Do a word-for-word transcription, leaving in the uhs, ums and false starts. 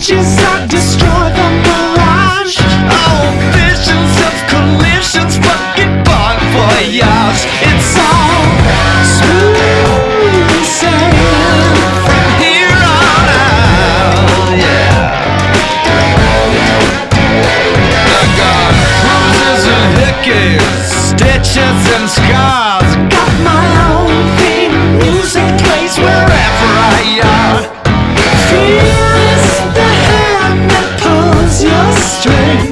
crashes that destroy the mirage. Oh, visions of collisions, fucking bon voyage. It's all Smooth sailing from here on out, yeah. I got bruises and hickeys, stitches and scars. got my own theme. Music plays Wherever I are, Fear is the hand that pulls your string.